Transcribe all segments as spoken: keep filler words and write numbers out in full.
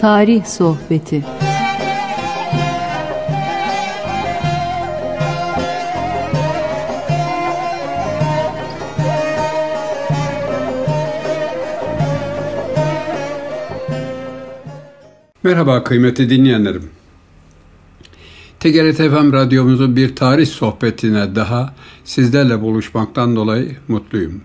Tarih Sohbeti. Merhaba kıymetli dinleyenlerim. T G R T F M radyomuzun bir tarih sohbetine daha sizlerle buluşmaktan dolayı mutluyum.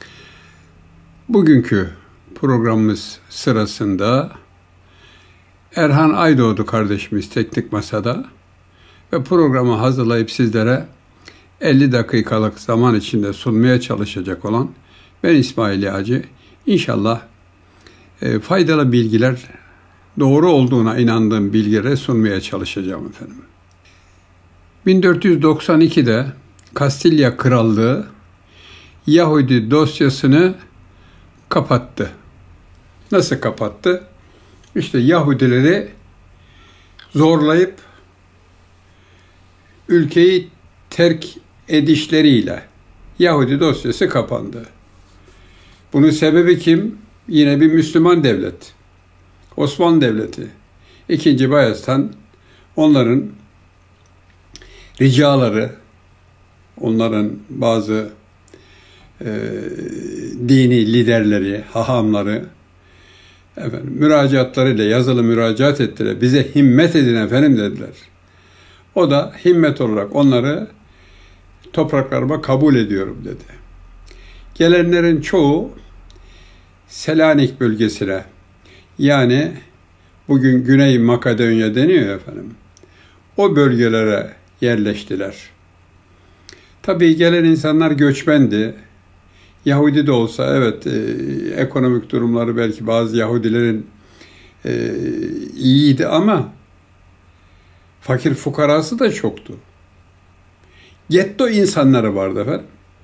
Bugünkü programımız sırasında Erhan Aydoğdu kardeşimiz teknik masada ve programı hazırlayıp sizlere elli dakikalık zaman içinde sunmaya çalışacak olan ben İsmail Yağcı. İnşallah e, faydalı bilgiler, doğru olduğuna inandığım bilgileri sunmaya çalışacağım efendim. bin dört yüz doksan ikide Kastilya Krallığı Yahudi dosyasını kapattı. Nasıl kapattı? İşte Yahudileri zorlayıp ülkeyi terk edişleriyle Yahudi dosyası kapandı. Bunun sebebi kim? Yine bir Müslüman devlet. Osmanlı Devleti. İkinci Bayezid'den onların ricaları, onların bazı e, dini liderleri, hahamları efendim, müracaatlarıyla yazılı müracaat ettiler. Bize himmet edin efendim dediler. O da himmet olarak onları topraklarıma kabul ediyorum dedi. Gelenlerin çoğu Selanik bölgesine, yani bugün Güney Makedonya deniyor efendim, o bölgelere yerleştiler. Tabii gelen insanlar göçmendi. Yahudi de olsa evet e, ekonomik durumları belki bazı Yahudilerin e, iyiydi ama fakir fukarası da çoktu. Getto insanları vardı efendim.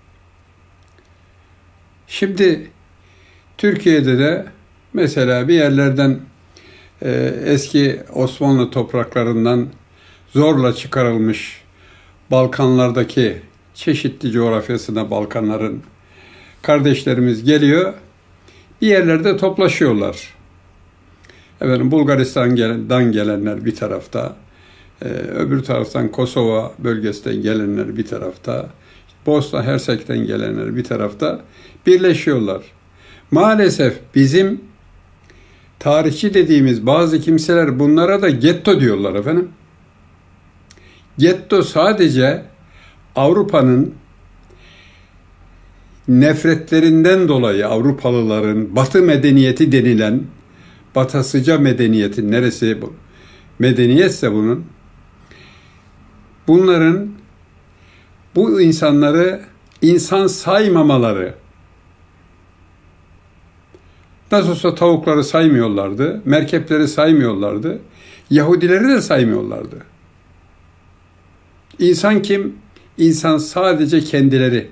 Şimdi Türkiye'de de mesela bir yerlerden e, eski Osmanlı topraklarından zorla çıkarılmış Balkanlardaki çeşitli coğrafyasına Balkanların kardeşlerimiz geliyor, bir yerlerde toplaşıyorlar. Efendim Bulgaristan'dan gelenler bir tarafta, e, öbür taraftan Kosova bölgesinden gelenler bir tarafta, Bosna Hersek'ten gelenler bir tarafta birleşiyorlar. Maalesef bizim tarihçi dediğimiz bazı kimseler bunlara da getto diyorlar efendim. Getto sadece Avrupa'nın nefretlerinden dolayı Avrupalıların Batı medeniyeti denilen, Batasıca medeniyetin neresi bu? Medeniyetse bunun, bunların bu insanları insan saymamaları, nasıl olsa tavukları saymıyorlardı, merkepleri saymıyorlardı, Yahudileri de saymıyorlardı. İnsan kim? İnsan sadece kendileri.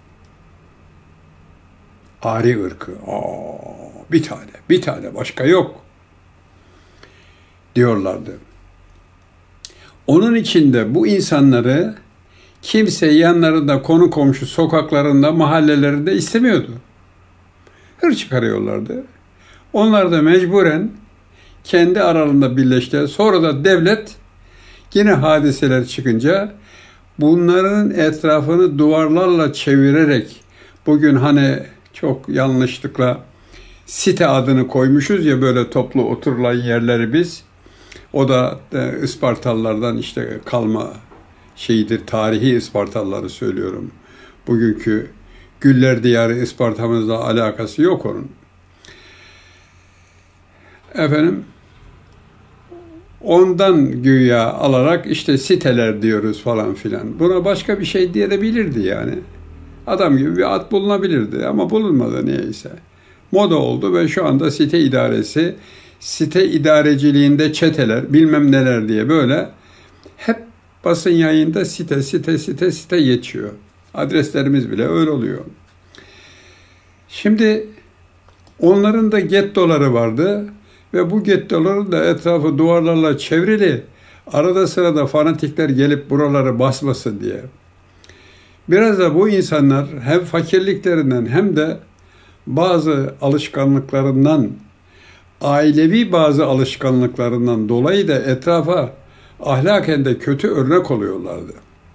Ari ırkı. Aa, bir tane, bir tane başka yok diyorlardı. Onun içinde bu insanları kimse yanlarında, konu komşu sokaklarında, mahallelerinde istemiyordu. Hır çıkarıyorlardı. Onlar da mecburen kendi aralarında birleştiler. Sonra da devlet yine hadiseler çıkınca bunların etrafını duvarlarla çevirerek, bugün hani çok yanlışlıkla site adını koymuşuz ya, böyle toplu oturulan yerleri biz. O da e, Ispartalılardan işte kalma şeyidir, tarihi Ispartalıları söylüyorum. Bugünkü Güller Diyarı Isparta'mızla alakası yok onun. Efendim, ondan güya alarak işte siteler diyoruz falan filan. Buna başka bir şey diyebilirdi yani. Adam gibi bir ad bulunabilirdi ama bulunmadı niyeyse. Moda oldu ve şu anda site idaresi, site idareciliğinde çeteler, bilmem neler diye böyle hep basın yayında site, site, site, site geçiyor. Adreslerimiz bile öyle oluyor. Şimdi onların da gettoları vardı ve bu gettoların da etrafı duvarlarla çevrili, arada sırada fanatikler gelip buraları basmasın diye. Biraz da bu insanlar hem fakirliklerinden hem de bazı alışkanlıklarından ailevi bazı alışkanlıklarından dolayı da etrafa ahlaken de kötü örnek oluyorlardı.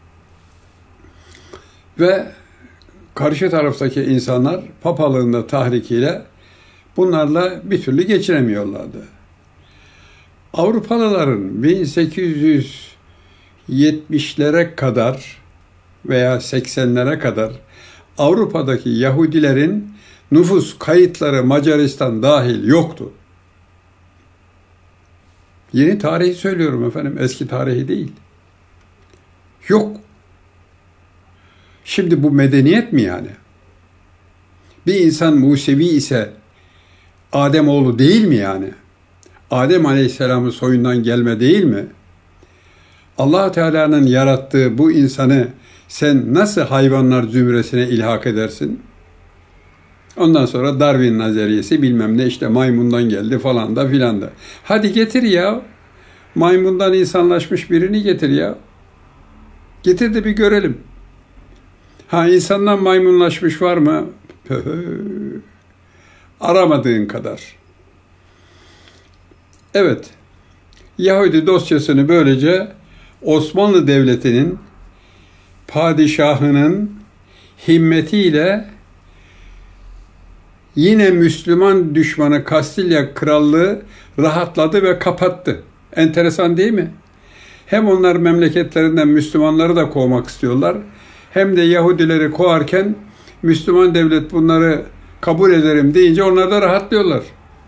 Ve karşı taraftaki insanlar papalığında tahrikiyle bunlarla bir türlü geçinemiyorlardı. Avrupalıların bin sekiz yüz yetmişlere kadar veya seksenlere kadar Avrupa'daki Yahudilerin nüfus kayıtları Macaristan dahil yoktu. Yeni tarihi söylüyorum efendim, eski tarihi değil. Yok. Şimdi bu medeniyet mi yani? Bir insan Musevi ise Ademoğlu değil mi yani? Adem Aleyhisselam'ın soyundan gelme değil mi? Allah Teala'nın yarattığı bu insanı sen nasıl hayvanlar zümresine ilhak edersin? Ondan sonra Darwin nazariyesi bilmem ne işte maymundan geldi falan da filan da. Hadi getir ya. Maymundan insanlaşmış birini getir ya. Getir de bir görelim. Ha insandan maymunlaşmış var mı? Aramadığın kadar. Evet. Yahudi dosyasını böylece Osmanlı Devleti'nin padişahının himmetiyle yine Müslüman düşmanı Kastilya Krallığı rahatladı ve kapattı. Enteresan değil mi? Hem onlar memleketlerinden Müslümanları da kovmak istiyorlar, hem de Yahudileri kovarken Müslüman devlet bunları kabul ederim deyince onlar da rahatlıyorlar.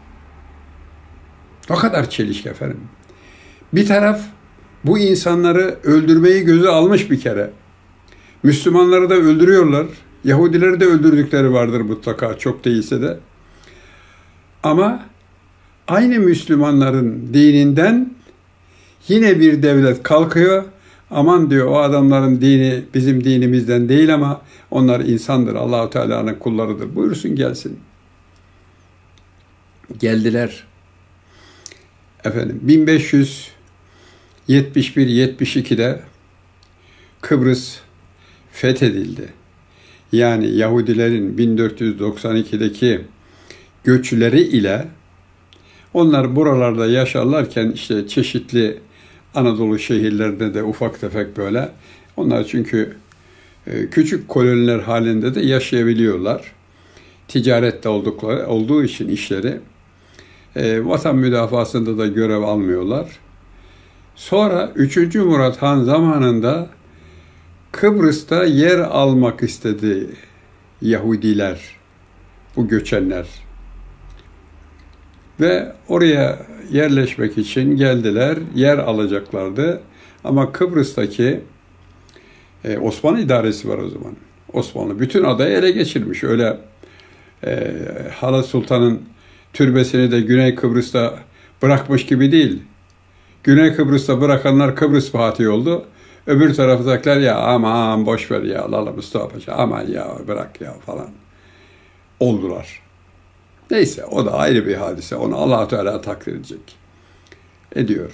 O kadar çelişki efendim. Bir taraf bu insanları öldürmeyi göze almış bir kere. Müslümanları da öldürüyorlar. Yahudileri de öldürdükleri vardır mutlaka, çok değilse de. Ama aynı Müslümanların dininden yine bir devlet kalkıyor. Aman diyor, o adamların dini bizim dinimizden değil ama onlar insandır, Allah-u Teala'nın kullarıdır. Buyursun gelsin. Geldiler. Efendim bin beş yüz yetmiş bir yetmiş ikide Kıbrıs fethedildi. Yani Yahudilerin bin dört yüz doksan ikideki göçleri ile onlar buralarda yaşarlarken işte çeşitli Anadolu şehirlerinde de ufak tefek böyle. Onlar çünkü küçük koloniler halinde de yaşayabiliyorlar. Ticarette oldukları, olduğu için işleri e, vatan müdafasında da görev almıyorlar. Sonra üçüncü Murat Han zamanında Kıbrıs'ta yer almak istedi Yahudiler, bu göçenler. Ve oraya yerleşmek için geldiler, yer alacaklardı. Ama Kıbrıs'taki e, Osmanlı idaresi var o zaman. Osmanlı bütün adayı ele geçirmiş. Öyle e, Hala Sultan'ın türbesini de Güney Kıbrıs'ta bırakmış gibi değil. Güney Kıbrıs'ta bırakanlar Kıbrıs Fatih oldu. Öbür taraftakiler ya aman boş ver ya Lala Mustafa Paşa aman ya bırak ya falan oldular. Neyse o da ayrı bir hadise. Onu Allah-u Teala takdir edecek. Ediyor.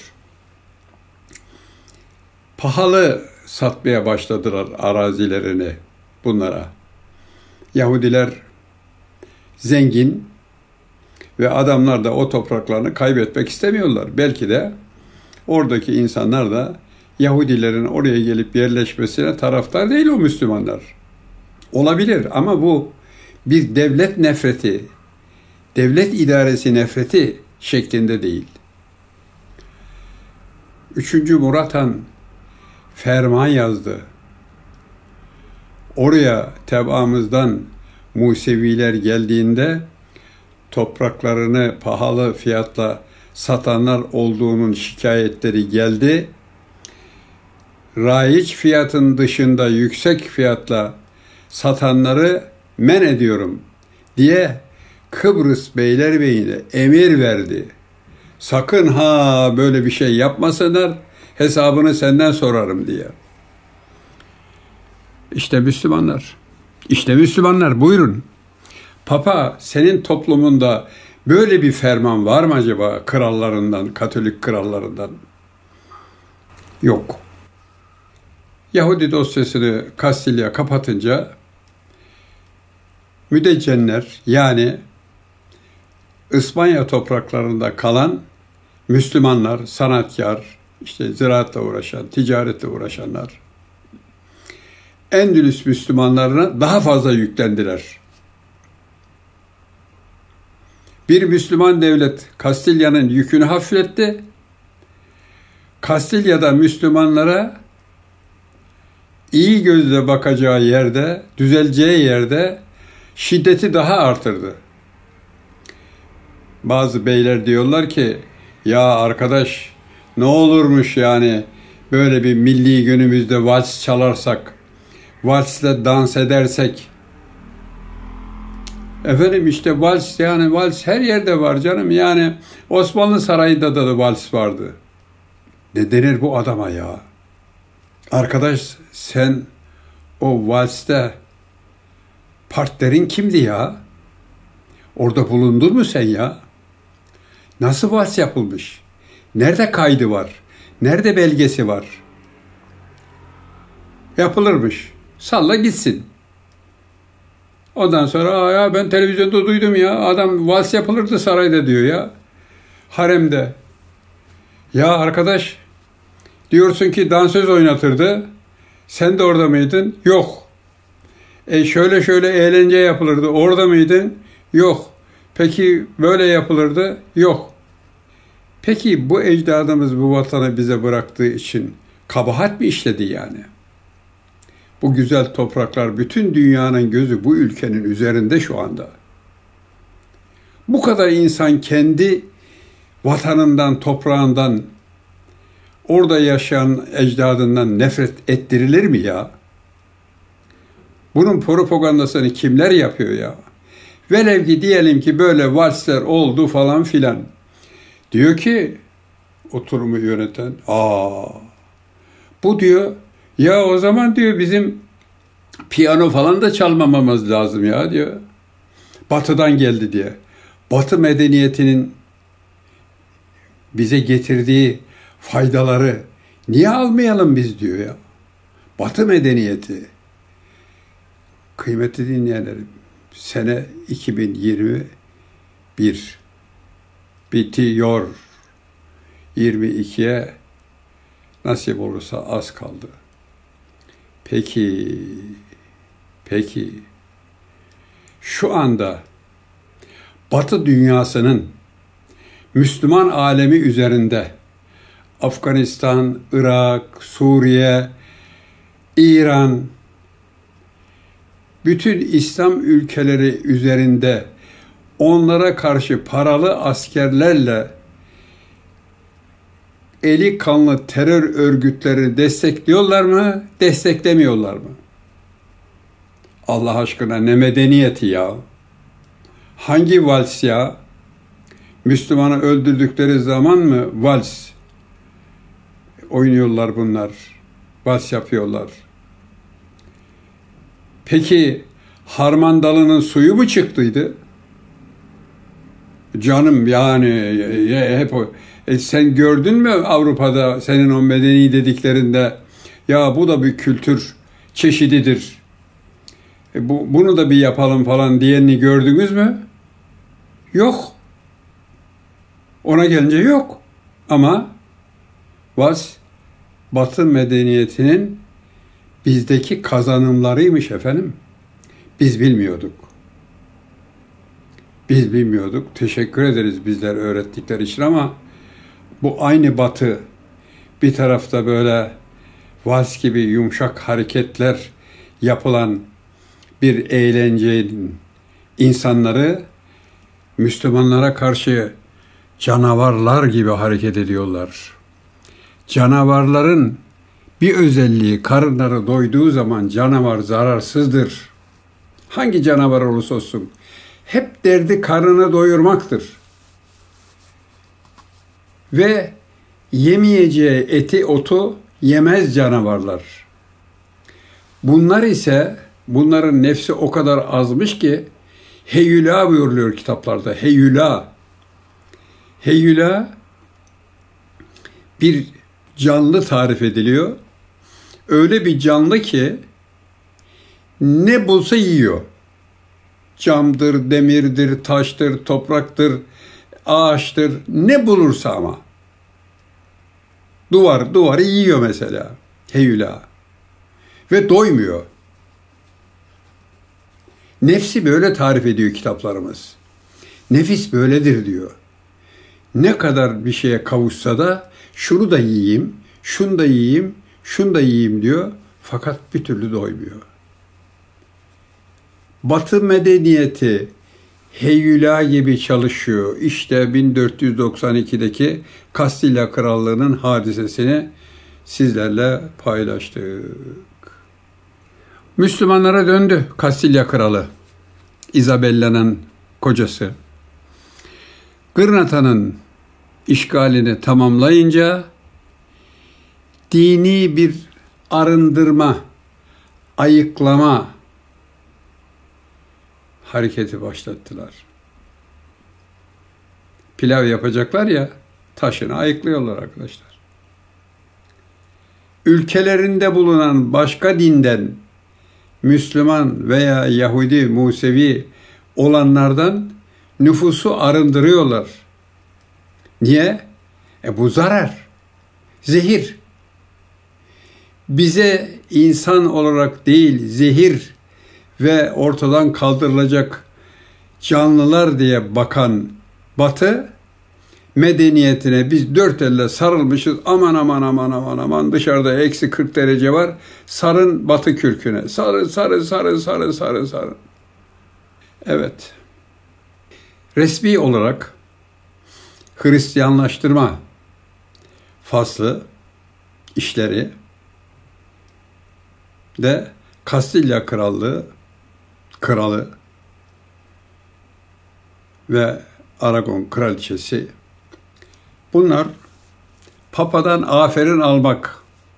Pahalı satmaya başladılar arazilerini bunlara. Yahudiler zengin ve adamlar da o topraklarını kaybetmek istemiyorlar. Belki de oradaki insanlar da Yahudilerin oraya gelip yerleşmesine taraftar değil o Müslümanlar. Olabilir ama bu bir devlet nefreti, devlet idaresi nefreti şeklinde değil. Üçüncü Murat Han ferman yazdı. Oraya tebaamızdan Museviler geldiğinde topraklarını pahalı fiyatla satanlar olduğunun şikayetleri geldi. Raiç fiyatın dışında yüksek fiyatla satanları men ediyorum diye Kıbrıs Beylerbeyi'ne emir verdi. Sakın ha böyle bir şey yapmasınlar, hesabını senden sorarım diye. İşte Müslümanlar. İşte Müslümanlar buyurun. Papa senin toplumunda böyle bir ferman var mı acaba krallarından, Katolik krallarından? Yok. Yahudi dosyasını Kastilya kapatınca müdeccenler yani İspanya topraklarında kalan Müslümanlar, sanatkar, işte ziraatla uğraşan, ticaretle uğraşanlar, Endülüs Müslümanlarına daha fazla yüklendiler. Bir Müslüman devlet Kastilya'nın yükünü hafifletti. Kastilya'da Müslümanlara iyi gözle bakacağı yerde, düzeleceği yerde şiddeti daha artırdı. Bazı beyler diyorlar ki, ya arkadaş ne olurmuş yani böyle bir milli günümüzde vals çalarsak, valsle dans edersek. Efendim işte vals, yani vals her yerde var canım. Yani Osmanlı Sarayı'nda da, da vals vardı. Ne denir bu adama ya? Arkadaş sen o valste partnerin kimdi ya? Orada bulundun mu sen ya? Nasıl vals yapılmış? Nerede kaydı var? Nerede belgesi var? Yapılırmış. Salla gitsin. Ondan sonra aa ya ben televizyonda duydum ya. Adam vals yapılırdı sarayda diyor ya. Haremde. Ya arkadaş diyorsun ki dansöz oynatırdı. Sen de orada mıydın? Yok. E şöyle şöyle eğlence yapılırdı. Orada mıydın? Yok. Peki böyle yapılırdı? Yok. Peki bu ecdadımız bu vatanı bize bıraktığı için kabahat mi işledi yani? Bu güzel topraklar, bütün dünyanın gözü bu ülkenin üzerinde şu anda. Bu kadar insan kendi vatanından, toprağından, orada yaşayan ecdadından nefret ettirilir mi ya? Bunun propagandasını kimler yapıyor ya? Velev ki diyelim ki böyle valsler oldu falan filan. Diyor ki oturumu yöneten, aa bu diyor, ya o zaman diyor bizim piyano falan da çalmamamız lazım ya diyor. Batı'dan geldi diye. Batı medeniyetinin bize getirdiği faydaları niye almayalım biz diyor ya. Batı medeniyeti. Kıymetli dinleyenlerim, sene iki bin yirmi bir bitiyor. yirmi ikiye nasip olursa az kaldı. Peki, peki şu anda Batı dünyasının Müslüman alemi üzerinde Afganistan, Irak, Suriye, İran, bütün İslam ülkeleri üzerinde onlara karşı paralı askerlerle eli kanlı terör örgütlerini destekliyorlar mı, desteklemiyorlar mı? Allah aşkına ne medeniyeti ya? Hangi vals ya? Müslümanı öldürdükleri zaman mı vals oynuyorlar bunlar? Vals yapıyorlar. Peki harman dalının suyu mu çıktıydı? Canım yani hep o. E sen gördün mü Avrupa'da senin o medeni dediklerinde ya bu da bir kültür çeşididir. E bu, bunu da bir yapalım falan diyenini gördünüz mü? Yok. Ona gelince yok. Ama vals Batı medeniyetinin bizdeki kazanımlarıymış efendim. Biz bilmiyorduk. Biz bilmiyorduk. Teşekkür ederiz bizler öğrettikleri için ama bu aynı Batı bir tarafta böyle vals gibi yumuşak hareketler yapılan bir eğlencenin insanları Müslümanlara karşı canavarlar gibi hareket ediyorlar. Canavarların bir özelliği karınları doyduğu zaman canavar zararsızdır. Hangi canavar olursa olsun hep derdi karnını doyurmaktır. Ve yemeyeceği eti, otu yemez canavarlar. Bunlar ise, bunların nefsi o kadar azmış ki heyula buyuruluyor kitaplarda. Heyula. Heyula bir canlı tarif ediliyor. Öyle bir canlı ki ne bulsa yiyor. Camdır, demirdir, taştır, topraktır, ağaçtır, ne bulursa ama. Duvar, duvarı yiyor mesela. Heyula. Ve doymuyor. Nefsi böyle tarif ediyor kitaplarımız. Nefis böyledir diyor. Ne kadar bir şeye kavuşsa da şunu da yiyeyim, şunu da yiyeyim, şunu da yiyeyim diyor. Fakat bir türlü doymuyor. Batı medeniyeti heyula gibi çalışıyor. İşte bin dört yüz doksan ikideki Kastilya Krallığı'nın hadisesini sizlerle paylaştık. Müslümanlara döndü Kastilya Kralı, Isabella'nın kocası. Gırnata'nın işgalini tamamlayınca dini bir arındırma, ayıklama hareketi başlattılar. Pilav yapacaklar ya, taşını ayıklıyorlar arkadaşlar. Ülkelerinde bulunan başka dinden Müslüman veya Yahudi, Musevi olanlardan nüfusu arındırıyorlar. Niye? E bu zarar, zehir. Bize insan olarak değil, zehir ve ortadan kaldırılacak canlılar diye bakan Batı medeniyetine biz dört elle sarılmışız. Aman aman aman aman aman, dışarıda eksi kırk derece var. Sarın Batı kürküne. Sarı sarı sarı sarı sarı sarı. Evet. Resmi olarak Hristiyanlaştırma faslı işleri de Kastilya Krallığı kralı ve Aragon kraliçesi, bunlar Papa'dan aferin almak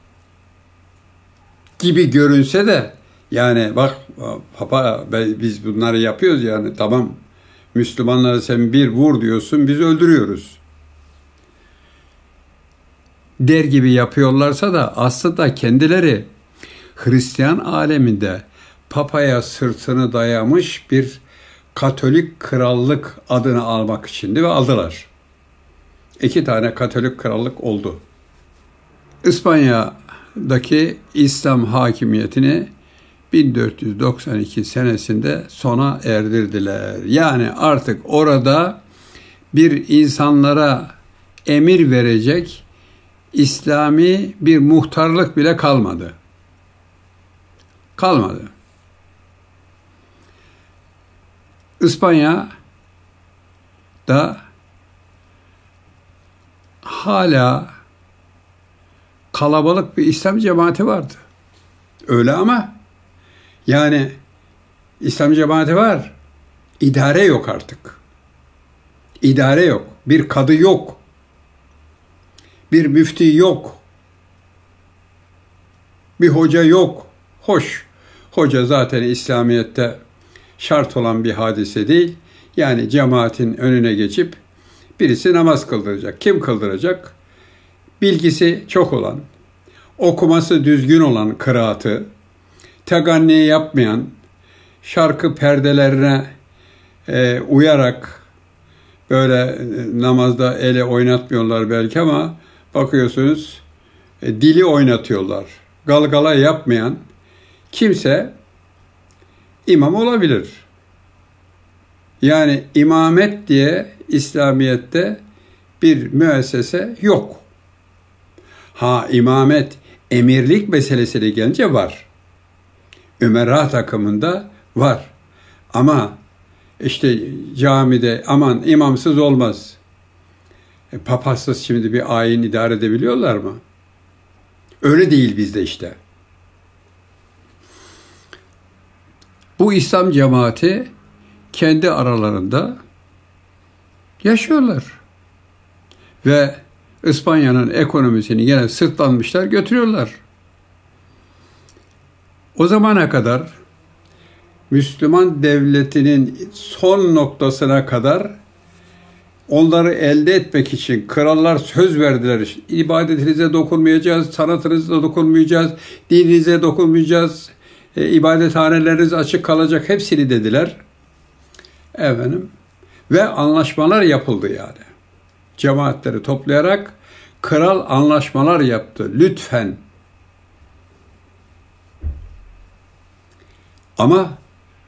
gibi görünse de, yani bak Papa biz bunları yapıyoruz, yani tamam, Müslümanlara sen bir vur diyorsun, biz öldürüyoruz der gibi yapıyorlarsa da aslında kendileri Hristiyan aleminde Papa'ya sırtını dayamış bir Katolik krallık adını almak içindi ve aldılar. İki tane Katolik krallık oldu. İspanya'daki İslam hakimiyetini bin dört yüz doksan iki senesinde sona erdirdiler. Yani artık orada bir insanlara emir verecek İslami bir muhtarlık bile kalmadı. Kalmadı. İspanya'da hala kalabalık bir İslam cemaati vardı. Öyle ama yani İslam cemaati var. İdare yok artık. İdare yok. Bir kadı yok. Bir müfti yok. Bir hoca yok. Hoş. Hoca zaten İslamiyet'te şart olan bir hadise değil. Yani cemaatin önüne geçip birisi namaz kıldıracak. Kim kıldıracak? Bilgisi çok olan, okuması düzgün olan kıraatı, teganni yapmayan, şarkı perdelerine e, uyarak böyle e, namazda ele oynatmıyorlar belki ama bakıyorsunuz e, dili oynatıyorlar. Galgala yapmayan kimse imam olabilir. Yani imamet diye İslamiyet'te bir müessese yok. Ha, imamet, emirlik meselesine gelince var. Ümera takımında var. Ama işte camide aman imamsız olmaz. E, papazsız şimdi bir ayin idare edebiliyorlar mı? Öyle değil bizde işte. Bu İslam cemaati kendi aralarında yaşıyorlar. Ve İspanya'nın ekonomisini yine sırtlanmışlar, götürüyorlar. O zamana kadar Müslüman devletinin son noktasına kadar onları elde etmek için krallar söz verdiler. İbadetinize dokunmayacağız, sanatınıza dokunmayacağız, dininize dokunmayacağız, e, ibadethaneleriniz açık kalacak, hepsini dediler. Efendim, ve anlaşmalar yapıldı yani. Cemaatleri toplayarak kral anlaşmalar yaptı. Lütfen. Ama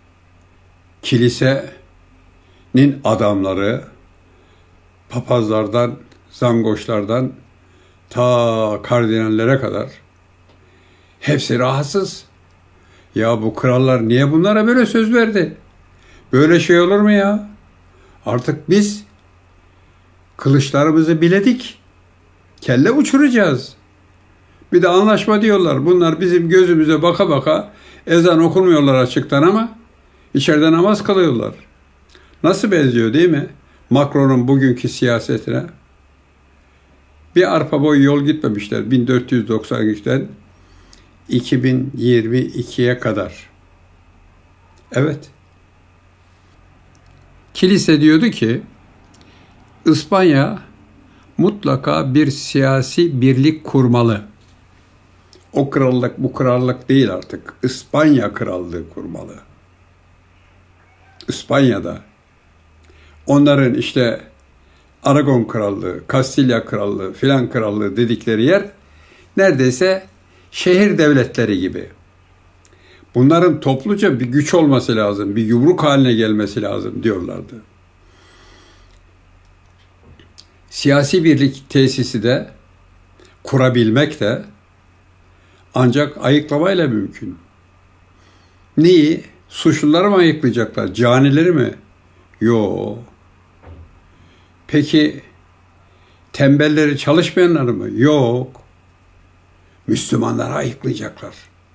kilisenin adamları papazlardan, zangoşlardan ta kardinallere kadar hepsi rahatsız. Ya bu krallar niye bunlara böyle söz verdi? Böyle şey olur mu ya? Artık biz kılıçlarımızı biledik. Kelle uçuracağız. Bir de anlaşma diyorlar. Bunlar bizim gözümüze baka baka ezan okumuyorlar açıktan ama içeride namaz kılıyorlar. Nasıl benziyor değil mi? Macron'un bugünkü siyasetine. Bir arpa boyu yol gitmemişler bin dört yüz doksan üçten iki bin yirmi ikiye kadar. Evet. Kilise diyordu ki İspanya mutlaka bir siyasi birlik kurmalı. O krallık bu krallık değil artık. İspanya krallığı kurmalı. İspanya'da onların işte Aragon krallığı, Kastilya krallığı filan krallığı dedikleri yer neredeyse şehir devletleri gibi. Bunların topluca bir güç olması lazım, bir yumruk haline gelmesi lazım diyorlardı. Siyasi birlik tesisi de kurabilmek de ancak ayıklamayla mümkün. Neyi? Suçluları mı ayıklayacaklar? Canileri mi? Yok. Peki tembelleri, çalışmayanları mı? Yok. Müslümanları ayıklayacaklar.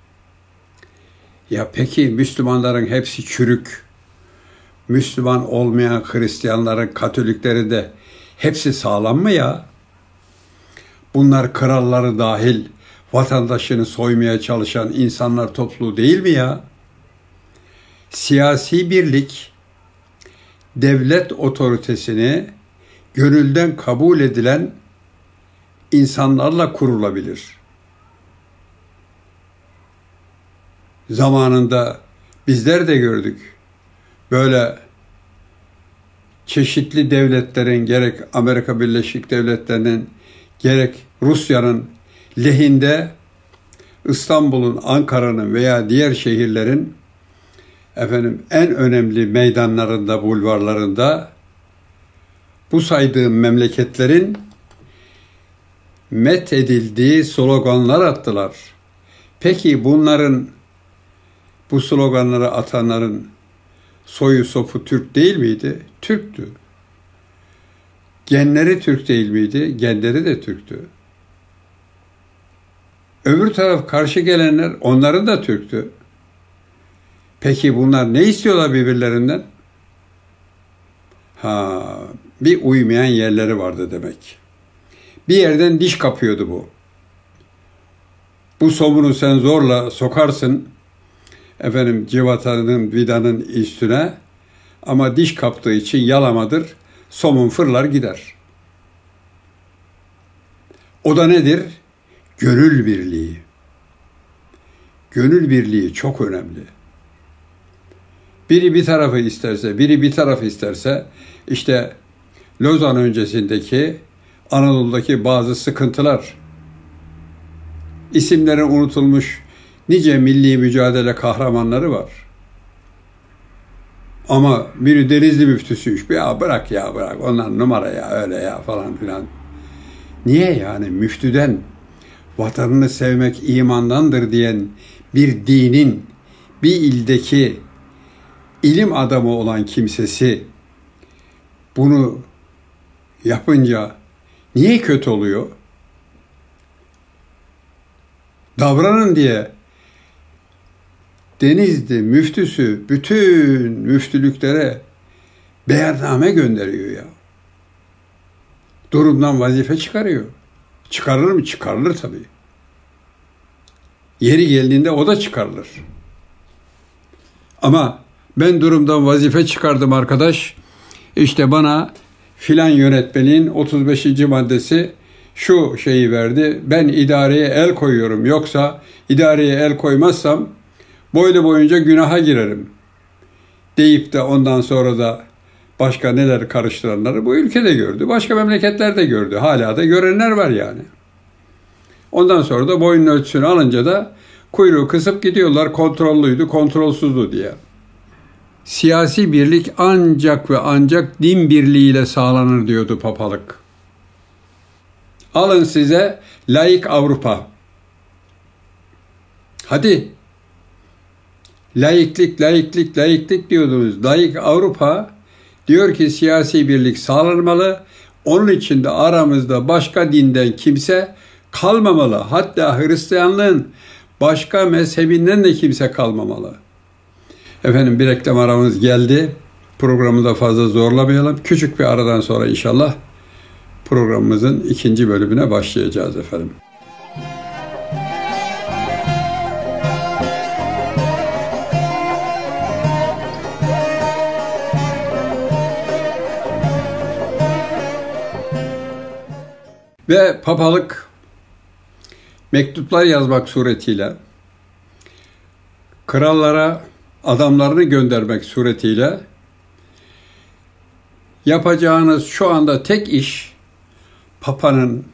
Ya peki Müslümanların hepsi çürük. Müslüman olmayan Hristiyanların, Katolikleri de hepsi sağlam mı ya? Bunlar kralları dahil vatandaşını soymaya çalışan insanlar topluluğu değil mi ya? Siyasi birlik, devlet otoritesini gönülden kabul edilen insanlarla kurulabilir. Zamanında bizler de gördük. Böyle çeşitli devletlerin, gerek Amerika Birleşik Devletleri'nin gerek Rusya'nın lehinde İstanbul'un, Ankara'nın veya diğer şehirlerin efendim en önemli meydanlarında, bulvarlarında bu saydığım memleketlerin met edildiği sloganlar attılar. Peki bunların, bu sloganları atanların soyu sopu Türk değil miydi? Türktü. Genleri Türk değil miydi? Genleri de Türktü. Öbür taraf karşı gelenler onların da Türktü. Peki bunlar ne istiyorlar birbirlerinden? Ha, bir uymayan yerleri vardı demek. Bir yerden diş kapıyordu bu. Bu somunu sen zorla sokarsın efendim civatanın, vidanın üstüne ama diş kaptığı için yalamadır, somun fırlar gider. O da nedir? Gönül birliği. Gönül birliği çok önemli. Biri bir tarafı isterse, biri bir tarafı isterse, işte Lozan öncesindeki Anadolu'daki bazı sıkıntılar, isimleri unutulmuş nice milli mücadele kahramanları var. Ama biri Denizli müftüsüymüş. Ya bırak ya bırak, onlar numara ya öyle ya falan filan. Niye yani müftüden vatanını sevmek imandandır diyen bir dinin bir ildeki ilim adamı olan kimsesi bunu yapınca niye kötü oluyor? Davranın diye Denizli müftüsü bütün müftülüklere beyanname gönderiyor ya. Durumdan vazife çıkarıyor. Çıkarılır mı? Çıkarılır tabii. Yeri geldiğinde o da çıkarılır. Ama ben durumdan vazife çıkardım arkadaş, İşte bana filan yönetmenin otuz beşinci maddesi şu şeyi verdi, ben idareye el koyuyorum, yoksa idareye el koymazsam boylu boyunca günaha girerim deyip de ondan sonra da başka neler karıştıranları bu ülkede gördü. Başka memleketlerde gördü. Hala da görenler var yani. Ondan sonra da boyun ölçüsünü alınca da kuyruğu kısıp gidiyorlar. Kontrollüydü, kontrolsüzdü diye. Siyasi birlik ancak ve ancak din birliğiyle sağlanır diyordu papalık. Alın size laik Avrupa. Hadi. Laiklik, laiklik, laiklik diyordunuz. Laik Avrupa diyor ki siyasi birlik sağlanmalı. Onun için de aramızda başka dinden kimse kalmamalı. Hatta Hristiyanlığın başka mezhebinden de kimse kalmamalı. Efendim bir reklam aramız geldi. Programı da fazla zorlamayalım. Küçük bir aradan sonra inşallah programımızın ikinci bölümüne başlayacağız efendim. Ve papalık mektuplar yazmak suretiyle krallara adamlarını göndermek suretiyle yapacağınız şu anda tek iş Papa'nın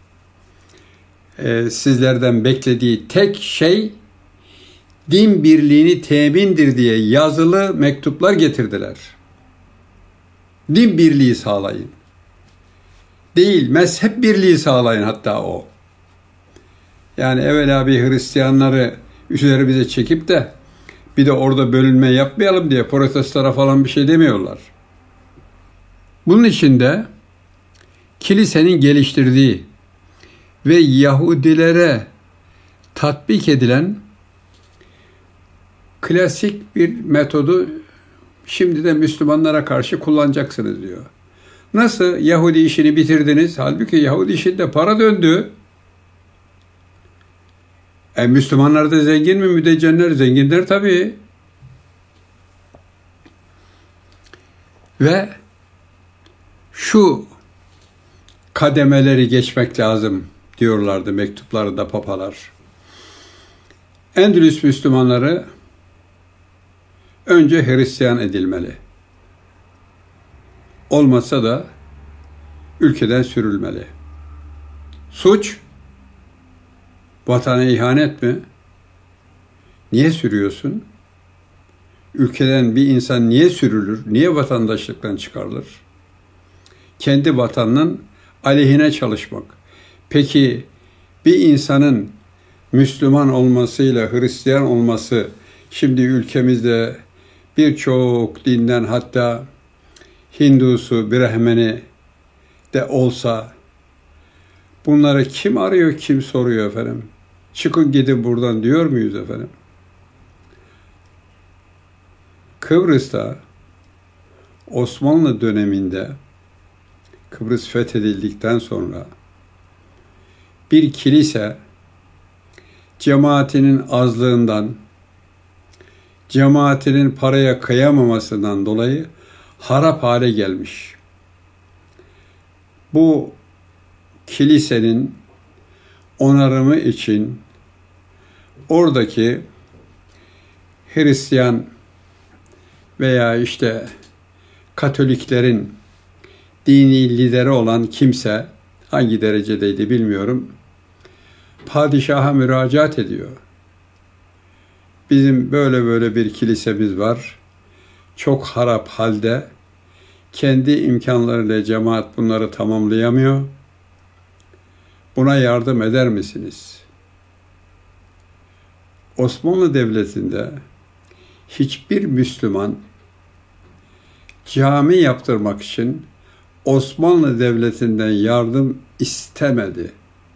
e, sizlerden beklediği tek şey din birliğini temindir diye yazılı mektuplar getirdiler. Din birliği sağlayın. Değil, mezhep birliği sağlayın hatta o. Yani evvela bir Hristiyanları üzerimize çekip de bir de orada bölünme yapmayalım diye protestlara falan bir şey demiyorlar. Bunun için de kilisenin geliştirdiği ve Yahudilere tatbik edilen klasik bir metodu şimdi de Müslümanlara karşı kullanacaksınız diyor. Nasıl Yahudi işini bitirdiniz? Halbuki Yahudi işinde para döndü. E, Müslümanlar da zengin mi? Müdeccenler zenginler tabii. Ve şu kademeleri geçmek lazım diyorlardı mektuplarında papalar. Endülüs Müslümanları önce Hristiyan edilmeli. Olmazsa da ülkeden sürülmeli. Suç, vatana ihanet mi? Niye sürüyorsun? Ülkeden bir insan niye sürülür? Niye vatandaşlıktan çıkarılır? Kendi vatanının aleyhine çalışmak. Peki bir insanın Müslüman olmasıyla Hristiyan olması şimdi ülkemizde birçok dinden hatta Hindusu, Brahmeni de olsa bunları kim arıyor, kim soruyor efendim? Çıkın gidin buradan diyor muyuz efendim? Kıbrıs'ta Osmanlı döneminde Kıbrıs fethedildikten sonra bir kilise cemaatinin azlığından, cemaatinin paraya kıyamamasından dolayı harap hale gelmiş. Bu kilisenin onarımı için oradaki Hristiyan veya işte Katoliklerin dini lideri olan kimse, hangi derecedeydi bilmiyorum, padişaha müracaat ediyor. Bizim böyle böyle bir kilisemiz var. Çok harap halde, kendi imkanlarıyla cemaat bunları tamamlayamıyor. Buna yardım eder misiniz? Osmanlı Devleti'nde hiçbir Müslüman cami yaptırmak için Osmanlı Devleti'nden yardım istemedi.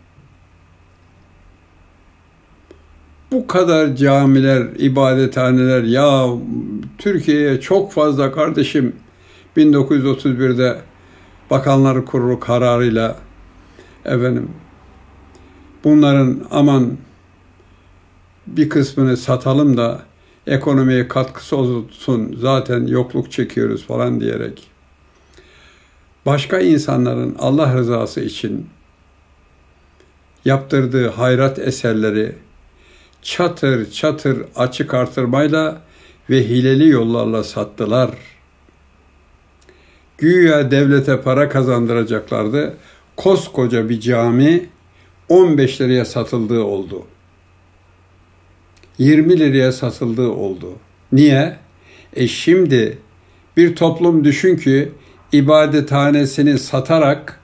Bu kadar camiler, ibadethaneler, ya Türkiye'ye çok fazla kardeşim bin dokuz yüz otuz birde Bakanlar Kurulu kararıyla efendim bunların aman bir kısmını satalım da ekonomiye katkısı olsun, zaten yokluk çekiyoruz falan diyerek başka insanların Allah rızası için yaptırdığı hayrat eserleri çatır çatır açık artırmayla ve hileli yollarla sattılar. Güya devlete para kazandıracaklardı. Koskoca bir cami on beş liraya satıldığı oldu. yirmi liraya satıldığı oldu. Niye? E şimdi bir toplum düşün ki ibadethanesini satarak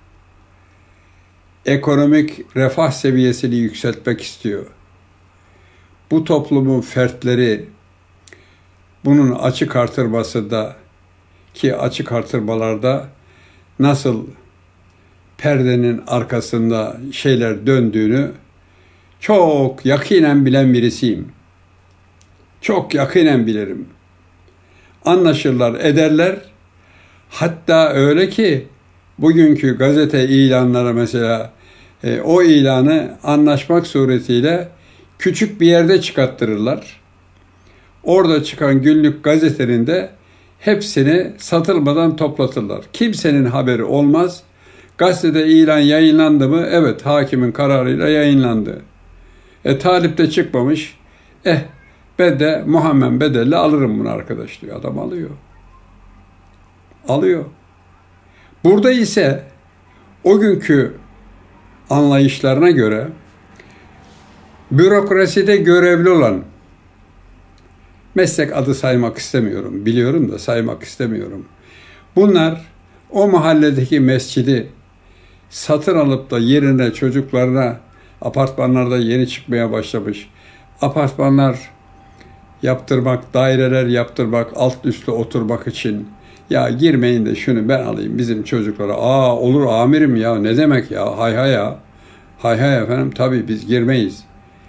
ekonomik refah seviyesini yükseltmek istiyor. Bu toplumun fertleri bunun açık artırmasında ki açık artırmalarda nasıl perdenin arkasında şeyler döndüğünü çok yakinen bilen birisiyim. Çok yakinen bilirim. Anlaşırlar, ederler. Hatta öyle ki bugünkü gazete ilanları mesela e, o ilanı anlaşmak suretiyle küçük bir yerde çıkarttırırlar. Orada çıkan günlük gazetenin de hepsini satılmadan toplatırlar. Kimsenin haberi olmaz. Gazetede ilan yayınlandı mı? Evet, hakimin kararıyla yayınlandı. E talip de çıkmamış. Eh ben de Muhammed bedelle alırım bunu arkadaş diyor. Adam alıyor. Alıyor. Burada ise o günkü anlayışlarına göre bürokraside görevli olan, meslek adı saymak istemiyorum, biliyorum da saymak istemiyorum. Bunlar o mahalledeki mescidi satın alıp da yerine çocuklarına apartmanlarda yeni çıkmaya başlamış apartmanlar yaptırmak, daireler yaptırmak, alt üstte oturmak için ya girmeyin de şunu ben alayım bizim çocuklara. Aa olur amirim ya ne demek ya hay hay ya. Hay hay efendim tabii biz girmeyiz.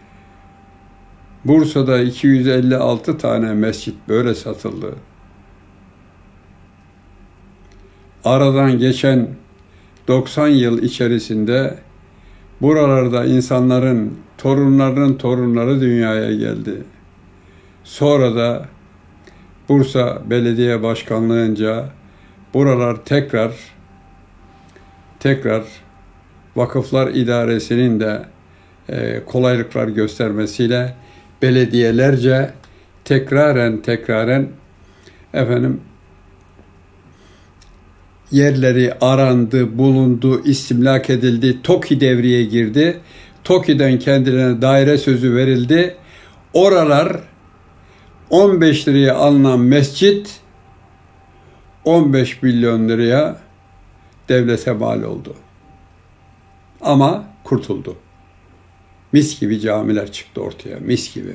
Bursa'da iki yüz elli altı tane mescit böyle satıldı. Aradan geçen doksan yıl içerisinde buralarda insanların torunlarının torunları dünyaya geldi. Sonra da Bursa Belediye Başkanlığı'nca buralar tekrar tekrar Vakıflar İdaresi'nin de e, kolaylıklar göstermesiyle belediyelerce tekraren tekraren efendim yerleri arandı, bulundu, istimlak edildi. TOKİ devreye girdi. TOKİ'den kendilerine daire sözü verildi. Oralar on beş liraya alınan mescit on beş milyon liraya devlete mal oldu. Ama kurtuldu. Mis gibi camiler çıktı ortaya, mis gibi.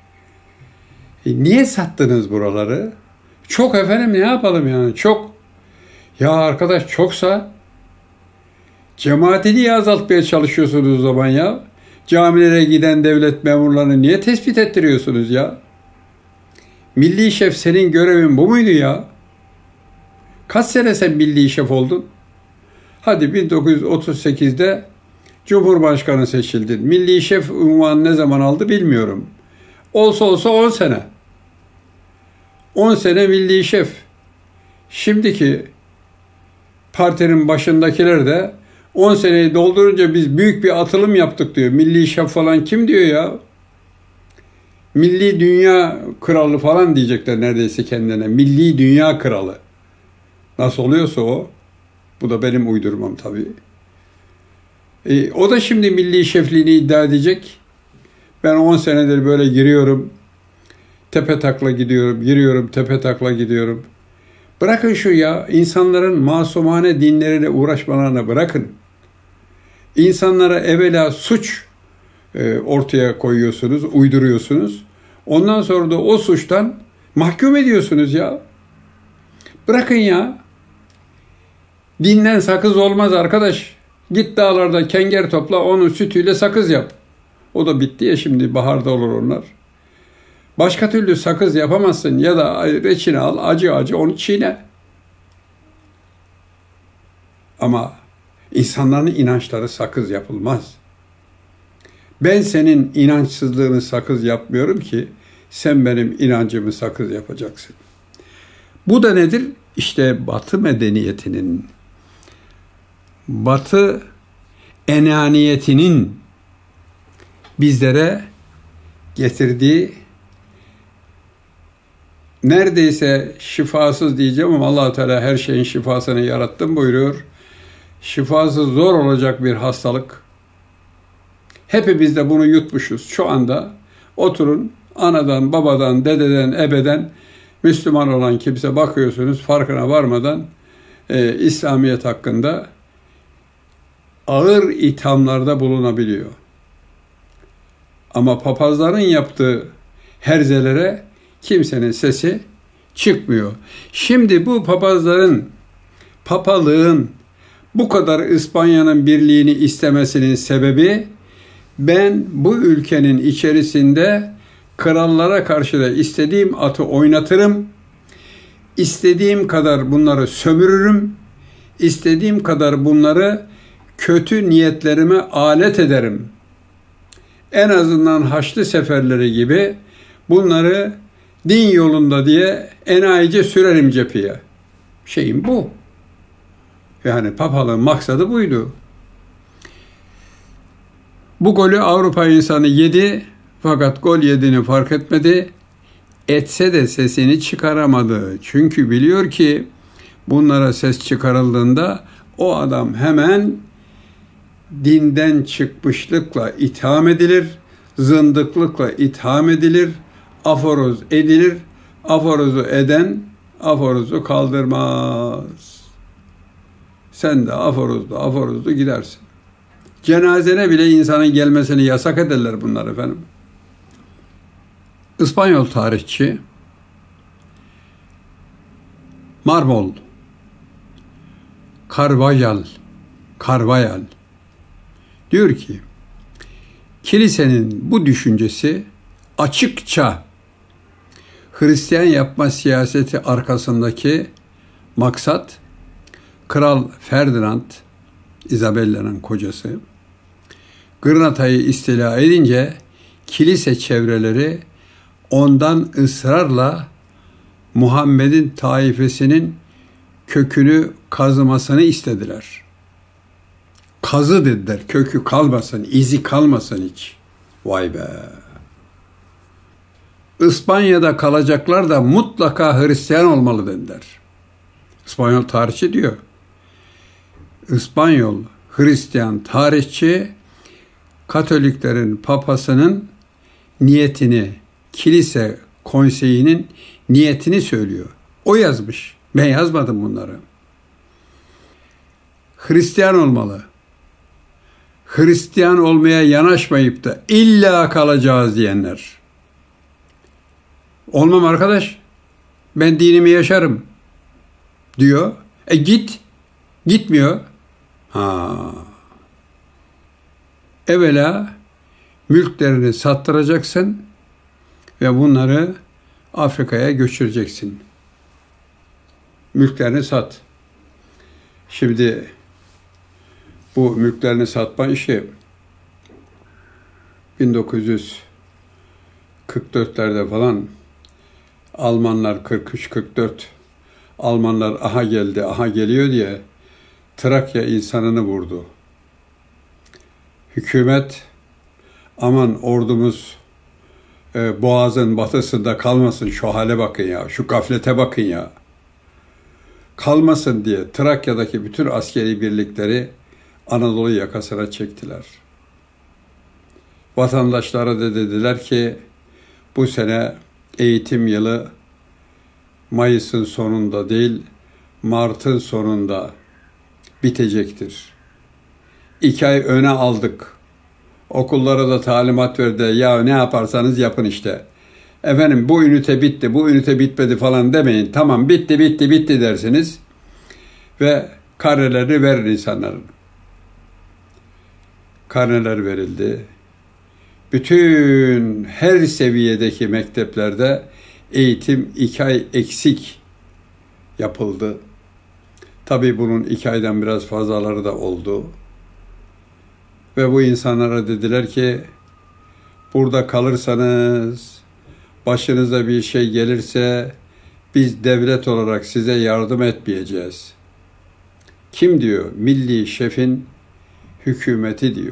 E niye sattınız buraları? Çok efendim ne yapalım yani, çok. Ya arkadaş çoksa cemaati niye azaltmaya çalışıyorsunuz o zaman ya? Camilere giden devlet memurlarını niye tespit ettiriyorsunuz ya? Milli şef senin görevin bu muydu ya? Kaç sene sen milli şef oldun? Hadi bin dokuz yüz otuz sekizde Cumhurbaşkanı seçildin. Milli şef unvanı ne zaman aldı bilmiyorum. Olsa olsa on sene. on sene milli şef. Şimdiki partinin başındakiler de on seneyi doldurunca biz büyük bir atılım yaptık diyor. Milli şef falan kim diyor ya? Milli dünya kralı falan diyecekler neredeyse kendine. Milli dünya kralı. Nasıl oluyorsa o. Bu da benim uydurmam tabii. E, o da şimdi milli şefliğini iddia edecek. Ben on senedir böyle giriyorum. Tepe takla gidiyorum, giriyorum, tepe takla gidiyorum. Bırakın şu ya, insanların masumane dinleriyle uğraşmalarına bırakın. İnsanlara evvela suç e, ortaya koyuyorsunuz, uyduruyorsunuz. Ondan sonra da o suçtan mahkum ediyorsunuz ya. Bırakın ya. Dinden sakız olmaz arkadaş. Git dağlarda kenger topla, onun sütüyle sakız yap. O da bitti ya şimdi, baharda olur onlar. Başka türlü sakız yapamazsın ya da reçine al, acı acı onu çiğne. Ama insanların inançları sakız yapılmaz. Ben senin inançsızlığını sakız yapmıyorum ki sen benim inancımı sakız yapacaksın. Bu da nedir? İşte Batı medeniyetinin, Batı enaniyetinin bizlere getirdiği neredeyse şifasız diyeceğim ama Allah Teala her şeyin şifasını yarattım buyuruyor. Şifası zor olacak bir hastalık. Hepimiz de bunu yutmuşuz. Şu anda oturun, anadan, babadan, dededen, ebeden Müslüman olan kimse bakıyorsunuz farkına varmadan e, İslamiyet hakkında ağır ithamlarda bulunabiliyor. Ama papazların yaptığı herzelere kimsenin sesi çıkmıyor. Şimdi bu papazların, papalığın bu kadar İspanya'nın birliğini istemesinin sebebi, ben bu ülkenin içerisinde krallara karşı da istediğim atı oynatırım, istediğim kadar bunları sömürürüm, istediğim kadar bunları kötü niyetlerime alet ederim. En azından Haçlı seferleri gibi bunları din yolunda diye enayice sürerim cepheye. Şeyim bu. Yani papalığın maksadı buydu. Bu golü Avrupa insanı yedi fakat gol yediğini fark etmedi. Etse de sesini çıkaramadı. Çünkü biliyor ki bunlara ses çıkarıldığında o adam hemen dinden çıkmışlıkla itham edilir, zındıklıkla itham edilir, aforoz edilir. Aforozu eden aforozu kaldırmaz. Sen de aforozlu aforozlu gidersin. Cenazene bile insanın gelmesini yasak ederler bunlar efendim. İspanyol tarihçi Marmol Carvajal Carvajal diyor ki kilisenin bu düşüncesi açıkça Hristiyan yapma siyaseti arkasındaki maksat Kral Ferdinand, Isabella'nın kocası, Granada'yı istila edince kilise çevreleri ondan ısrarla Muhammed'in taifesinin kökünü kazımasını istediler. Kazı dediler, kökü kalmasın, izi kalmasın hiç. Vay be! İspanya'da kalacaklar da mutlaka Hristiyan olmalı dediler. İspanyol tarihçi diyor. İspanyol Hristiyan tarihçi Katoliklerin papasının niyetini, kilise konseyinin niyetini söylüyor. O yazmış. Ben yazmadım bunları. Hristiyan olmalı. Hristiyan olmaya yanaşmayıp da illa kalacağız diyenler. Olmam arkadaş. Ben dinimi yaşarım diyor. E git. Gitmiyor. Ha. Evvela mülklerini sattıracaksın ve bunları Afrika'ya götüreceksin. Mülklerini sat. Şimdi bu mülklerini satma işi bin dokuz yüz kırk dörtlerde falan Almanlar kırk üç kırk dört Almanlar aha geldi, aha geliyor diye Trakya insanını vurdu. Hükümet aman ordumuz e, Boğaz'ın batısında kalmasın, şu hale bakın ya, şu gaflete bakın ya. Kalmasın diye Trakya'daki bütün askeri birlikleri Anadolu yakasına çektiler. Vatandaşlara da dediler ki bu sene eğitim yılı Mayıs'ın sonunda değil, Mart'ın sonunda bitecektir. İki ay öne aldık. Okullara da talimat verdi. Ya ne yaparsanız yapın işte. Efendim bu ünite bitti, bu ünite bitmedi falan demeyin. Tamam bitti, bitti, bitti dersiniz. Ve karneleri verin insanların. Karneler verildi. Bütün her seviyedeki mekteplerde eğitim iki ay eksik yapıldı. Tabii bunun iki aydan biraz fazlaları da oldu. Ve bu insanlara dediler ki burada kalırsanız, başınıza bir şey gelirse biz devlet olarak size yardım etmeyeceğiz. Kim diyor? Milli şefin hükümeti diyor.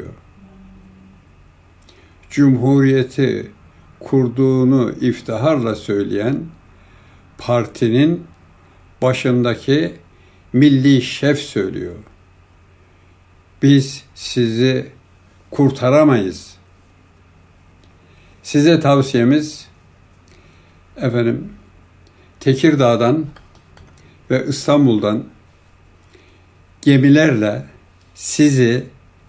Cumhuriyeti kurduğunu iftiharla söyleyen partinin başındaki milli şef söylüyor. Biz sizi kurtaramayız. Size tavsiyemiz efendim Tekirdağ'dan ve İstanbul'dan gemilerle sizi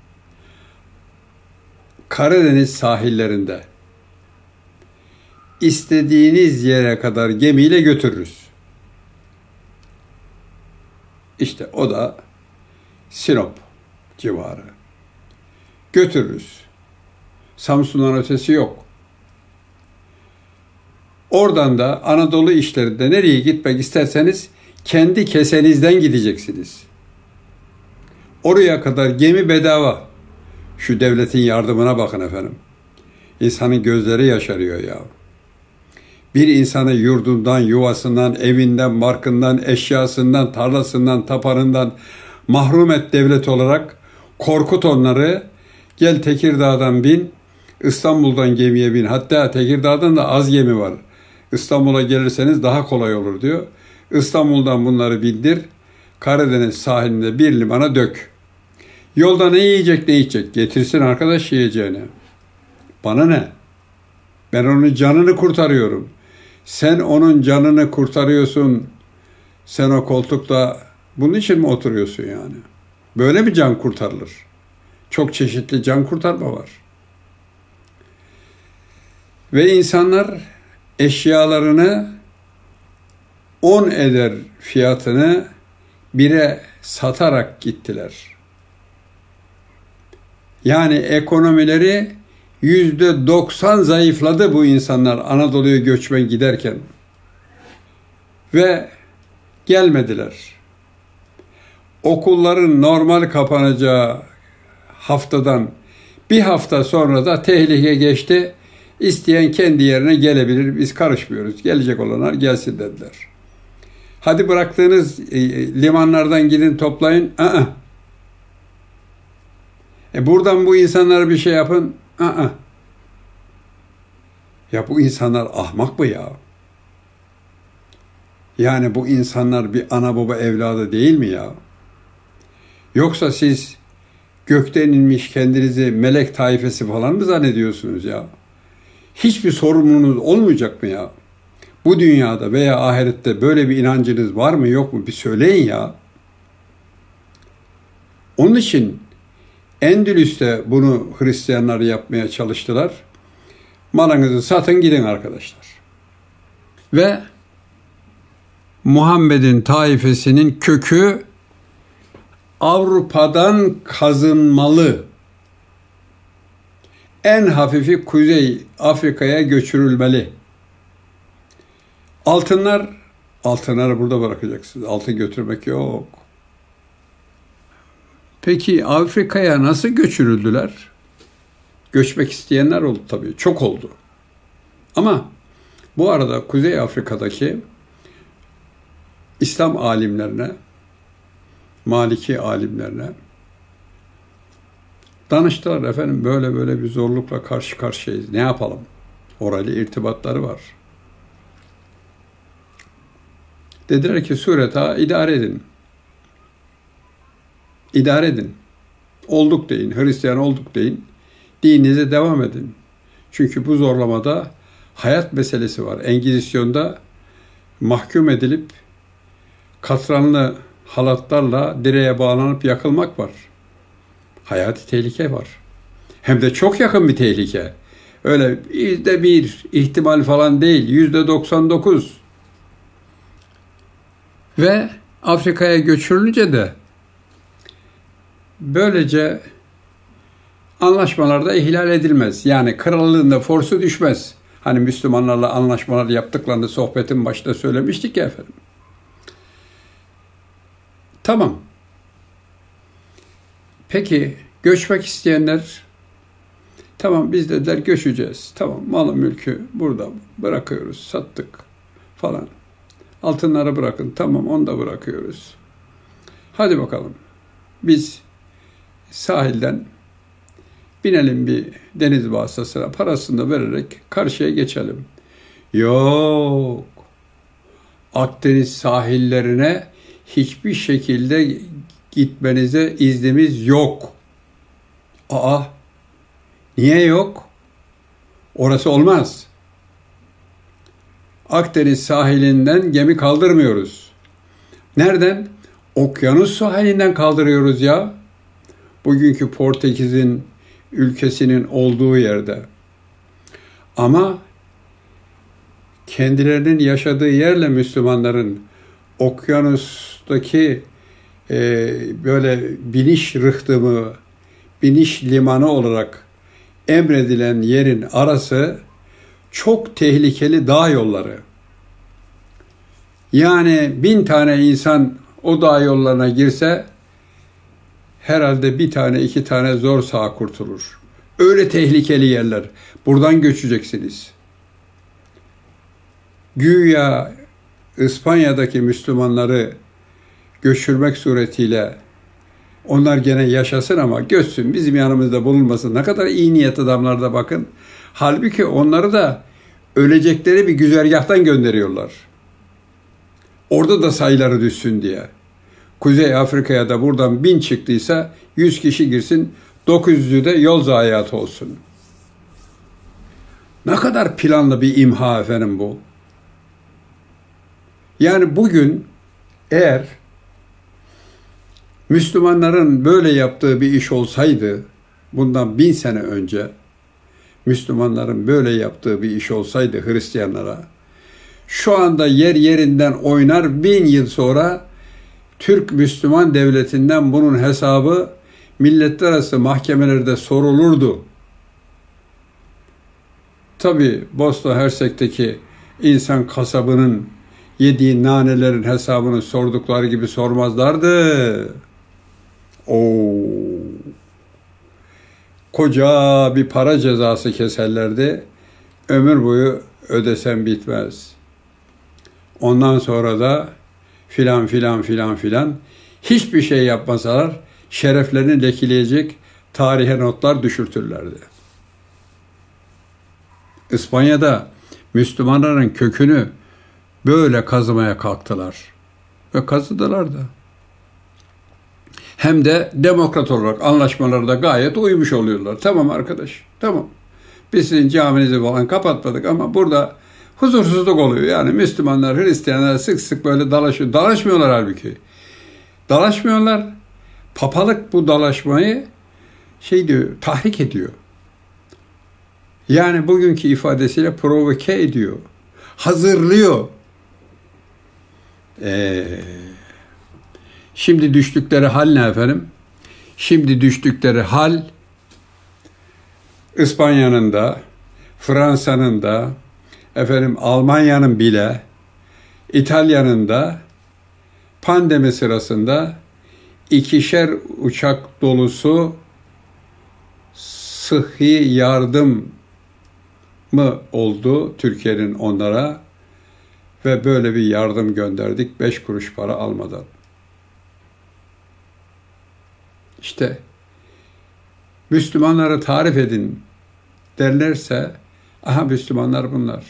Karadeniz sahillerinde istediğiniz yere kadar gemiyle götürürüz. İşte o da Sinop civarı. Götürürüz. Samsun'dan ötesi yok. Oradan da Anadolu işlerinde nereye gitmek isterseniz kendi kesenizden gideceksiniz. Oraya kadar gemi bedava. Şu devletin yardımına bakın efendim. İnsanın gözleri yaşarıyor ya. Bir insanı yurdundan, yuvasından, evinden, barkından, eşyasından, tarlasından, tapanından mahrum et devlet olarak, korkut onları. Gel Tekirdağ'dan bin, İstanbul'dan gemiye bin. Hatta Tekirdağ'dan da az gemi var. İstanbul'a gelirseniz daha kolay olur diyor. İstanbul'dan bunları bindir, Karadeniz sahilinde bir limana dök. Yolda ne yiyecek ne içecek? Getirsin arkadaş yiyeceğini. Bana ne? Ben onun canını kurtarıyorum. Sen onun canını kurtarıyorsun. Sen o koltukta bunun için mi oturuyorsun yani? Böyle mi can kurtarılır? Çok çeşitli can kurtarma var. Ve insanlar eşyalarını on eder fiyatını bire satarak gittiler. Yani ekonomileri yüzde doksan zayıfladı bu insanlar Anadolu'ya göçmen giderken. Ve gelmediler. Okulların normal kapanacağı haftadan bir hafta sonra da tehlike geçti. İsteyen kendi yerine gelebilir, biz karışmıyoruz. Gelecek olanlar gelsin dediler. Hadi bıraktığınız e, limanlardan gidin toplayın. Aa. E buradan bu insanlara bir şey yapın. Aa. Ya bu insanlar ahmak mı ya? Yani bu insanlar bir ana baba evladı değil mi ya? Yoksa siz gökten inmiş kendinizi melek taifesi falan mı zannediyorsunuz ya? Hiçbir sorumluluğunuz olmayacak mı ya? Bu dünyada veya ahirette böyle bir inancınız var mı yok mu? Bir söyleyin ya. Onun için Endülüs'te bunu Hristiyanlar yapmaya çalıştılar. Malınızı satın gidin arkadaşlar. Ve Muhammed'in taifesinin kökü Avrupa'dan kazınmalı. En hafifi Kuzey Afrika'ya götürülmeli. Altınlar, altınları burada bırakacaksınız. Altın götürmek yok. Peki Afrika'ya nasıl göçürüldüler? Göçmek isteyenler oldu tabii. Çok oldu. Ama bu arada Kuzey Afrika'daki İslam alimlerine, Maliki alimlerine danıştılar. Efendim böyle böyle bir zorlukla karşı karşıyayız. Ne yapalım? Orayla irtibatları var. Dediler ki sureta idare edin. İdare edin. Olduk deyin. Hristiyan olduk deyin. Dininize devam edin. Çünkü bu zorlamada hayat meselesi var. Engizisyonda mahkum edilip katranlı halatlarla direğe bağlanıp yakılmak var. Hayati tehlike var. Hem de çok yakın bir tehlike. Öyle yüzde bir ihtimal falan değil. Yüzde doksan dokuz. Ve Afrika'ya göçürülünce de böylece anlaşmalarda ihlal edilmez. Yani krallığın da forsu düşmez. Hani Müslümanlarla anlaşmalar yaptıklarında sohbetin başında söylemiştik ya efendim. Tamam. Peki göçmek isteyenler, tamam biz dediler göçeceğiz. Tamam malı mülkü burada bırakıyoruz, sattık falan. Altınları bırakın, tamam onu da bırakıyoruz. Hadi bakalım. Biz sahilden binelim bir deniz vasıtasına, parasını da vererek karşıya geçelim. Yok. Akdeniz sahillerine hiçbir şekilde gitmenize iznimiz yok. Aa, niye yok? Orası olmaz. Akdeniz sahilinden gemi kaldırmıyoruz. Nereden? Okyanus sahilinden kaldırıyoruz ya. Bugünkü Portekiz'in ülkesinin olduğu yerde. Ama kendilerinin yaşadığı yerle Müslümanların okyanustaki e, böyle biniş rıhtımı, biniş limanı olarak emredilen yerin arası çok tehlikeli dağ yolları. Yani bin tane insan o dağ yollarına girse herhalde bir tane iki tane zor sağ kurtulur. Öyle tehlikeli yerler. Buradan göçeceksiniz. Güya İspanya'daki Müslümanları göçürmek suretiyle onlar gene yaşasın ama göçsün, bizim yanımızda bulunmasın. Ne kadar iyi niyet adamlar da bakın. Halbuki onları da ölecekleri bir güzergahtan gönderiyorlar. Orada da sayıları düşsün diye. Kuzey Afrika'ya da buradan bin çıktıysa yüz kişi girsin, dokuz yüzü de yol zayiatı olsun. Ne kadar planlı bir imha efendim bu. Yani bugün eğer Müslümanların böyle yaptığı bir iş olsaydı, bundan bin sene önce Müslümanların böyle yaptığı bir iş olsaydı Hristiyanlara, şu anda yer yerinden oynar, bin yıl sonra Türk Müslüman devletinden bunun hesabı milletler arası mahkemelerde sorulurdu. Tabi Bosna Hersek'teki insan kasabının yediği nanelerin hesabını sordukları gibi sormazlardı. Oo. Koca bir para cezası keserlerdi. Ömür boyu ödesen bitmez. Ondan sonra da filan filan filan filan hiçbir şey yapmasalar şereflerini lekileyecek tarihe notlar düşürtürlerdi. İspanya'da Müslümanların kökünü böyle kazımaya kalktılar. Ve kazıdılar da. Hem de demokrat olarak anlaşmalarda gayet uymuş oluyorlar. Tamam arkadaş, tamam. Biz sizin caminizi falan kapatmadık ama burada huzursuzluk oluyor. Yani Müslümanlar, Hristiyanlar sık sık böyle dalaşıyor. Dalaşmıyorlar halbuki. Dalaşmıyorlar. Papalık bu dalaşmayı şey diyor, tahrik ediyor. Yani bugünkü ifadesiyle provoke ediyor. Hazırlıyor. Ee, şimdi düştükleri hal ne efendim? Şimdi düştükleri hal İspanya'nın da, Fransa'nın da, efendim Almanya'nın bile, İtalya'nın da pandemi sırasında ikişer uçak dolusu sıhhi yardım mı oldu Türkiye'nin onlara ve böyle bir yardım gönderdik beş kuruş para almadan. İşte Müslümanları tarif edin derlerse aha Müslümanlar bunlar.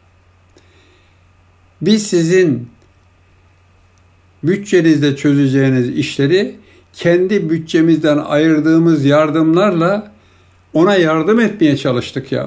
Biz sizin bütçenizde çözeceğiniz işleri kendi bütçemizden ayırdığımız yardımlarla ona yardım etmeye çalıştık ya.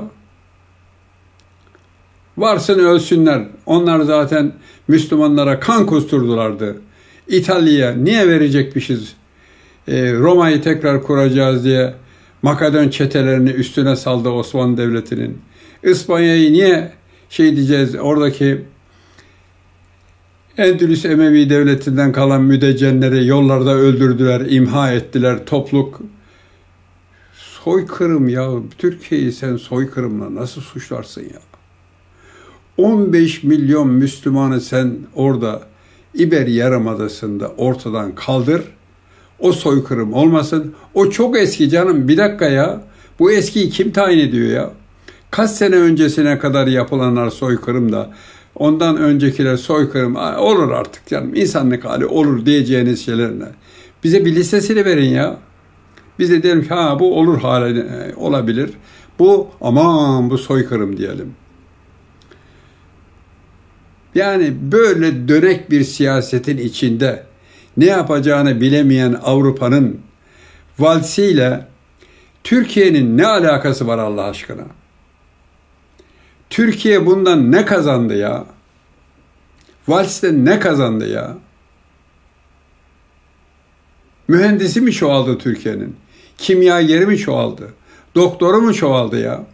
Varsın ölsünler. Onlar zaten Müslümanlara kan kusturdulardı. İtalya'ya niye verecekmişiz? Ee, Roma'yı tekrar kuracağız diye Makedon çetelerini üstüne saldı Osmanlı Devleti'nin. İspanya'yı niye şey diyeceğiz oradaki Endülüs Emevi Devleti'nden kalan müdeccenleri yollarda öldürdüler, imha ettiler, topluk. Soykırım ya. Türkiye'yi sen soykırımla nasıl suçlarsın ya? on beş milyon Müslümanı sen orada İber Yarımadası'nda ortadan kaldır. O soykırım olmasın. O çok eski canım. Bir dakika ya. Bu eskiyi kim tayin ediyor ya? Kaç sene öncesine kadar yapılanlar soykırım da ondan öncekiler soykırım olur artık canım. İnsanlık hali olur diyeceğiniz şeylerine. Bize bir listesini verin ya. Biz de diyelim ki ha bu olur hali olabilir. Bu aman bu soykırım diyelim. Yani böyle dönek bir siyasetin içinde ne yapacağını bilemeyen Avrupa'nın valsiyle Türkiye'nin ne alakası var Allah aşkına? Türkiye bundan ne kazandı ya? Vals'te ne kazandı ya? Mühendisi mi çoğaldı Türkiye'nin? Kimyageri mi çoğaldı? Doktoru mu çoğaldı ya?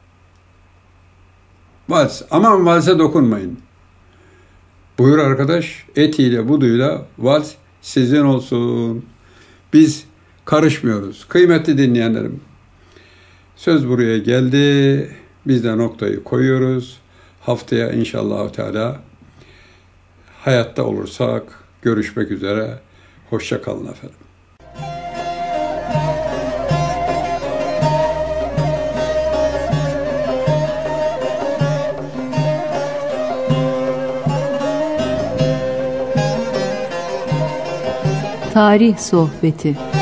Vals. Aman valse dokunmayın. Buyur arkadaş, etiyle buduyla vals sizin olsun. Biz karışmıyoruz. Kıymetli dinleyenlerim, söz buraya geldi. Biz de noktayı koyuyoruz. Haftaya inşallah Teala hayatta olursak görüşmek üzere. Hoşça kalın efendim. Tarih Sohbeti.